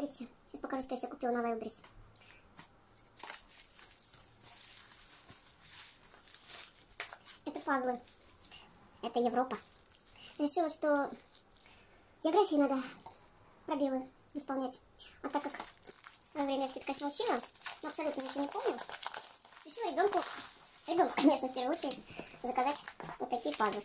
Смотрите, сейчас покажу, что я себе купила на Wildberries. Это пазлы. Это Европа. Решила, что географии надо пробелы исполнять. А так как в свое время я все это, конечно, учила, но абсолютно ничего не помню, решила ребенку, конечно, в первую очередь, заказать вот такие пазлы.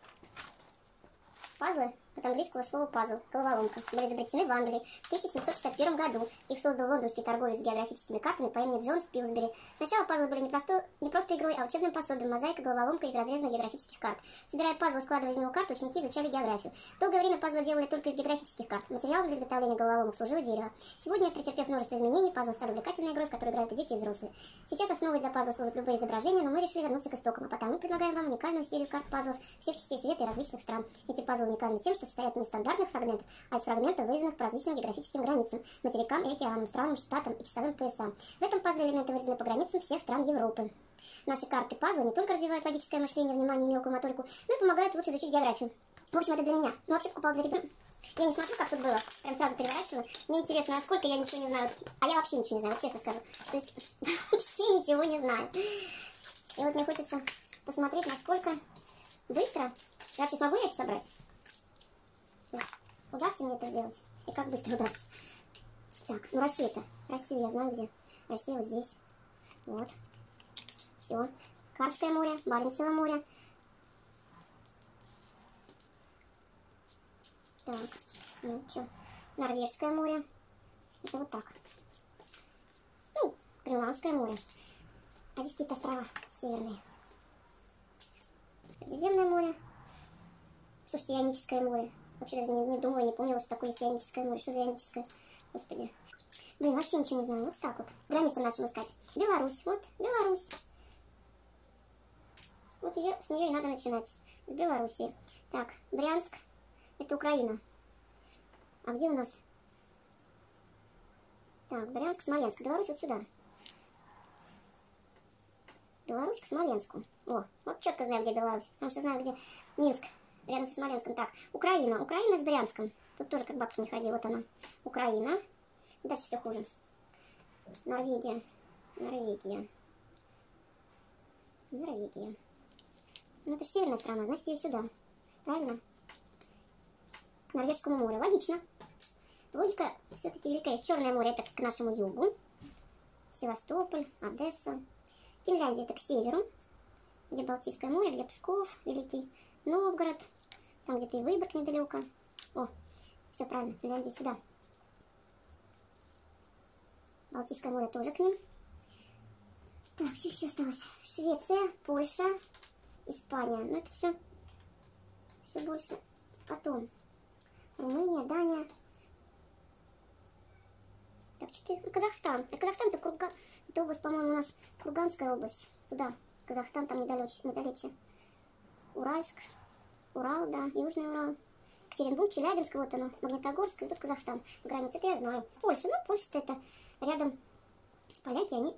Пазлы от английского слова пазл, головоломка, были изобретены в Англии в 1761 году. Их создал лондонский торговец географическими картами по имени Джон Спилсбери. Сначала пазлы были не просто игрой, а учебным пособием, мозаика, головоломка из разрезанных географических карт. Собирая пазлы, складывая из него карты, ученики изучали географию. Долгое время пазлы делали только из географических карт. Материалом для изготовления головоломок служило дерево. Сегодня, претерпев множество изменений, пазлы стали увлекательной игрой, в которой играют и дети, и взрослые. Сейчас основой для пазлов служат любые изображения, но мы решили вернуться к истокам, а потому предлагаем вам уникальную серию карт пазлов всех частей света и различных стран. Эти пазлы уникальны тем, что состоят не из стандартных фрагментов, а из фрагментов, вырезанных по различным географическим границам, материкам и океанам, странам, штатам и часовым поясам. В этом пазле элементы вырезаны по границам всех стран Европы. Наши карты пазлы не только развивают логическое мышление, внимание и мелкую моторику, но и помогают лучше изучить географию. В общем, это для меня. Но вообще покупала для ребенка. Я не смотрю, как тут было. Прям сразу переворачиваю. Мне интересно, насколько я ничего не знаю. А я вообще ничего не знаю, вот честно скажу. То есть вообще ничего не знаю. И вот мне хочется посмотреть, насколько быстро. Я вообще смогу я это собрать? Удастся мне это сделать? И как быстро удастся? Так, ну Россия-то. Россию я знаю где. Россия вот здесь. Вот. Все. Карское море, Баренцево море. Так, ну что? Норвежское море. Это вот так. Ну, Гренландское море. А здесь какие-то острова северные. Средиземное море. Слушайте, Ионическое море. Вообще даже не думала, не помнила, что такое есть Ионическое море. Что за Ионическое? Господи. Блин, вообще ничего не знаю. Вот так вот. Границы нашим искать. Беларусь. Вот, Беларусь. Вот ее, с нее и надо начинать. В Белоруссии. Так, Брянск. Это Украина. А где у нас? Так, Брянск, Смоленск. Беларусь вот сюда. Беларусь к Смоленску. О, вот четко знаю, где Беларусь. Потому что знаю, где Минск. Рядом со Смоленском. Так, Украина. Украина с Брянском. Тут тоже как бабки не ходи. Вот она. Украина. Дальше все хуже. Норвегия. Норвегия. Норвегия. Ну, это же северная страна. Значит, ее сюда. Правильно? К Норвежскому морю. Логично. Логика все-таки великая. Черное море это к нашему югу. Севастополь, Одесса. Финляндия это к северу. Где Балтийское море, где Псков, Великий Новгород. Там где-то и Выборг недалеко. О, все правильно. Финляндия сюда. Балтийское море тоже к ним. Так, что еще осталось? Швеция, Польша, Испания. Ну, это все больше потом. Румыния, Дания. Так, что-то... Казахстан. А Казахстан это Курган. Это область, по-моему, у нас Курганская область. Туда. Казахстан там недалече. Уральск. Урал, да. Южный Урал. Екатеринбург, Челябинск, вот оно. Магнитогорск, и тут Казахстан. Граница, это я знаю. Польша. Ну, Польша-то это рядом. Поляки, они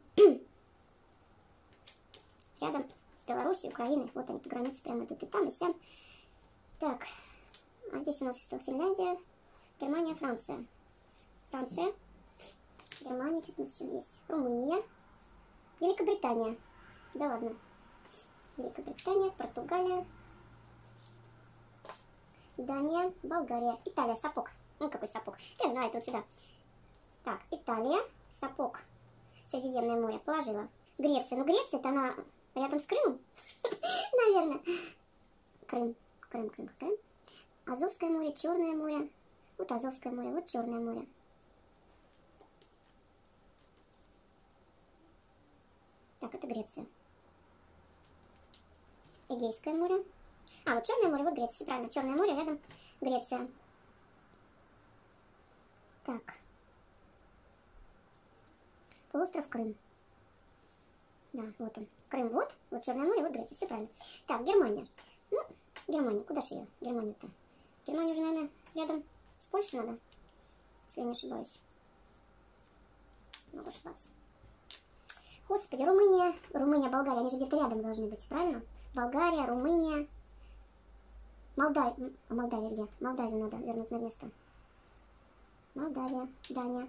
рядом с Белоруссией, Украиной. Вот они по границе прямо тут и там, и сям. Так. А здесь у нас что? Финляндия, Германия, Франция. Франция. Германия, что-то еще есть. Румыния. Великобритания. Да ладно. Великобритания, Португалия. Дания, Болгария. Италия, сапог. Ну, какой сапог? Я знаю, это вот сюда. Так, Италия, сапог. Средиземное море. Положила. Греция. Ну, Греция, это она рядом с Крымом. Наверное. Крым. Азовское море, Черное море. Вот Азовское море, вот Черное море. Так, это Греция. Эгейское море. А, вот Черное море, вот Греция, правильно. Черное море, рядом Греция. Так. Полуостров Крым. Да, вот он. Крым, вот Черное море, вот Греция, все правильно. Так, Германия. Ну, Германия, куда же ее? Германию-то? Германия уже, наверное, рядом с Польшей надо, если я не ошибаюсь. Могу ошибаться. Господи, Румыния, Болгария, они же где-то рядом должны быть, правильно? Болгария, Румыния, Молдавия. А Молдавия где? Молдавию надо вернуть на место. Молдавия, Дания,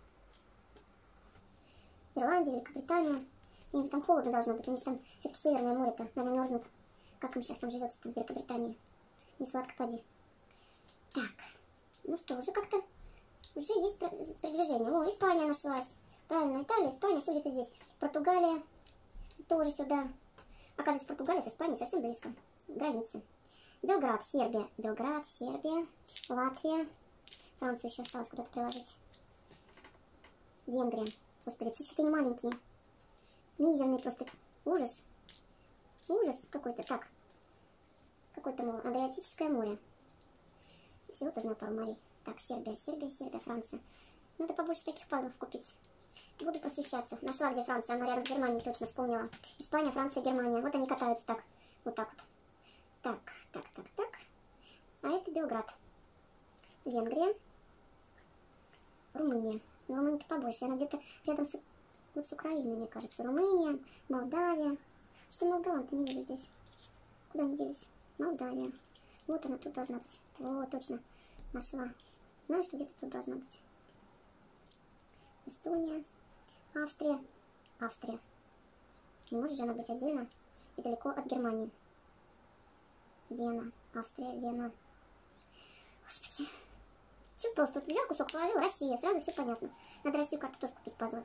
Ирландия, Великобритания. Им там холодно должно быть, они же там все-таки Северное море-то, наверное, мерзнут. Как им сейчас там живется в Великобритании? Не сладко поди. Так, ну что, уже как-то, уже есть продвижение. О, Испания нашлась. Правильно, Италия, Испания, все где-то здесь. Португалия тоже сюда. Оказывается, Португалия с Испанией совсем близко. Границы. Белград, Сербия. Белград, Сербия, Латвия. Францию еще осталось куда-то приложить. Венгрия. Господи, птицы какие они маленькие. Мизерный просто. Ужас. Ужас какой-то. Так. Какое-то море. Адриатическое море. Всего тоже на пару морей. Так, Сербия, Сербия, Сербия, Франция. Надо побольше таких пазлов купить. Буду просвещаться. Нашла, где Франция. Она рядом с Германией, точно вспомнила. Испания, Франция, Германия. Вот они катаются так. Вот так вот. Так, так, так, так. А это Белград. Венгрия. Румыния. Но Румыния-то побольше. Она где-то рядом с, вот с Украиной, мне кажется. Румыния, Молдавия. Что молдаван-то не вижу здесь? Куда они делись? Молдавия. Вот она тут должна быть. О, точно. Нашла. Знаю, что где-то тут должна быть. Эстония. Австрия. Австрия. Не может же она быть отдельно и далеко от Германии. Вена. Австрия, Вена. Господи. Все просто. Вот взял кусок, положил, Россия. Сразу все понятно. Надо Россию карту тоже купить, пазлы.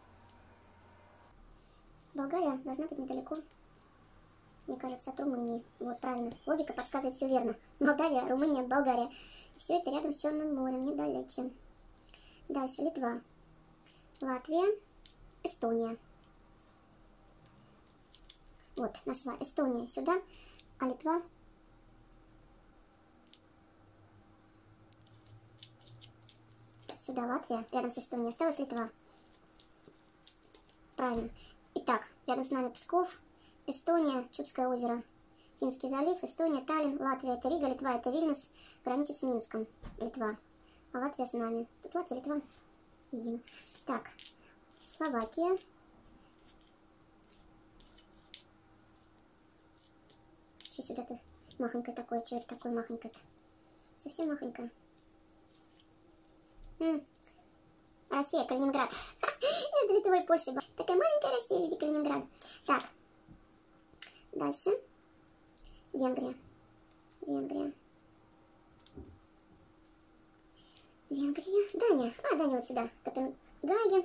Болгария должна быть недалеко, мне кажется, от Румынии. Вот, правильно. Логика подсказывает все верно. Молдавия, Румыния, Болгария. Все это рядом с Черным морем, недалече. Дальше Литва. Латвия. Эстония. Вот, нашла. Эстония сюда, а Литва сюда. Латвия. Рядом с Эстонией. Осталась Литва. Правильно. Итак, рядом с нами Псков, Эстония, Чудское озеро, Финский залив, Эстония, Таллин, Латвия, это Рига, Литва, это Вильнюс, граничит с Минском, Литва. А Латвия с нами. Тут Латвия, Литва. Видим. Так, Словакия. Что сюда-то махонькое такое? Что это такое махонькое-то? Совсем махонькое. Россия, Калининград. Между Литвой и Польшей. Такая маленькая Россия в виде Калининграда. Так. Дальше. Венгрия. Венгрия. Венгрия. Дания. А, Дания вот сюда. Копенгаген.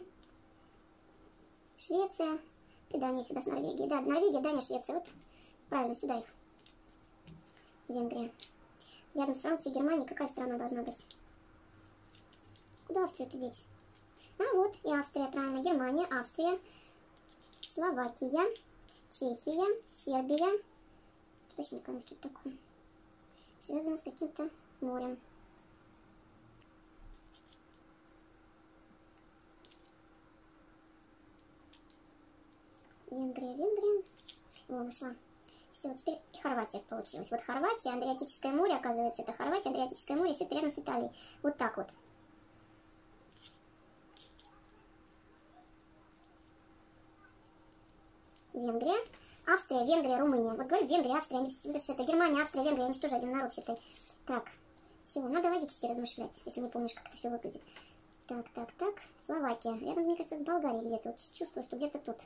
Швеция. И Дания сюда с Норвегией. Да, Норвегия, Дания, Швеция. Вот. Правильно, сюда их. Венгрия. Рядом с Францией, Германией. Какая страна должна быть? Куда Австрию-то деть? А вот и Австрия, правильно. Германия, Австрия, Словакия, Чехия, Сербия. Точно не помню, что это такое. Связано с каким-то морем. Венгрия, Венгрия. О, нашла. Все, теперь и Хорватия получилась. Вот Хорватия, Адриатическое море, оказывается, это Хорватия, Адриатическое море, все это рядом с Италией. Вот так вот. Венгрия, Австрия, Венгрия, Румыния. Вот говорю, Венгрия, Австрия, они это Германия, Австрия, Венгрия, они же тоже один народ, считай. Так, все, надо логически размышлять, если не помнишь, как это все выглядит. Так, так, так, Словакия. Рядом, мне кажется, с Болгарией где-то. Вот чувствую, что где-то тут.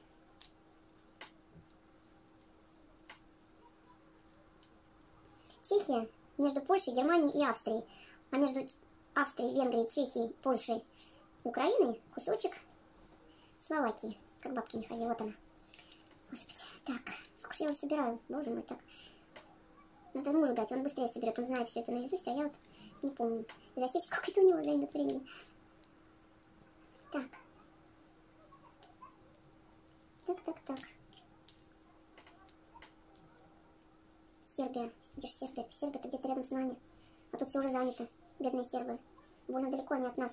Чехия между Польшей, Германией и Австрией. А между Австрией, Венгрией, Чехией, Польшей, Украиной кусочек Словакии. Как бабки не ходи, вот она. Господи, так, сколько же я уже собираю, боже мой, так. Надо мужу дать, он быстрее соберет, он знает все это наизусть, а я вот не помню. И засечь, сколько это у него займет времени. Так. Так, так, так. Сербия. Где же Сербия? Сербия-то где-то рядом с нами. А тут все уже занято. Бедные сербы. Больно далеко они от нас.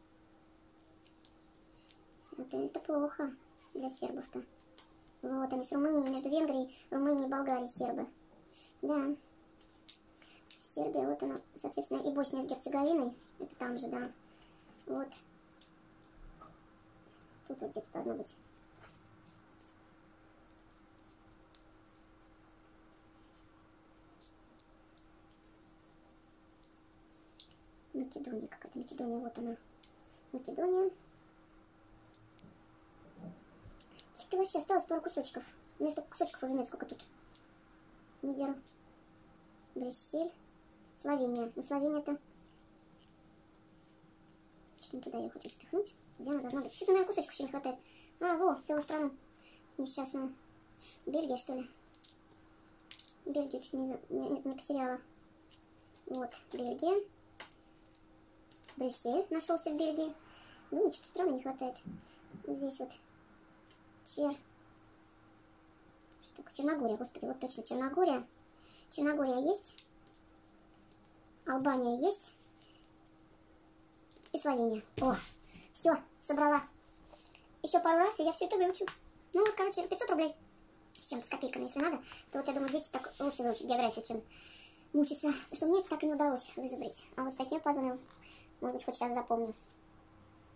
Это плохо для сербов-то. Вот они с Румынией, между Венгрией, Румынией и Болгарией сербы. Да. Сербия, вот она, соответственно, и Босния с Герцеговиной. Это там же, да. Вот. Тут вот где-то должно быть. Македония какая-то. Македония, вот она. Македония. Каких-то вообще осталось пару кусочков. У меня столько кусочков уже нет, сколько тут. Нигер. Брюссель. Словения. Ну, Словения-то... Что-то туда я хочу спихнуть. Где она должна быть? Что-то, наверное, кусочков еще не хватает. А, во, целую страну. Несчастную. Бельгия, что ли? Бельгию чуть не потеряла. Вот, Бельгия. Брюссель нашелся в Бельгии. Ну, что-то страны не хватает. Здесь вот. Что такое? Черногория, господи, вот точно, Черногория. Черногория есть. Албания есть. И Словения. О, все, собрала. Еще пару раз, и я все это выучу. Ну вот, короче, 500 рублей. С чем-то, с копейками, если надо. То вот, я думаю, дети так лучше выучат географию, чем мучиться. Потому что мне это так и не удалось вызубрить. А вот с таким пазлом, может быть, хоть сейчас запомню.